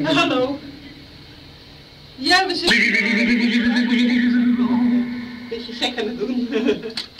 Hallo. Ja, we zitten... Beetje gek aan het doen.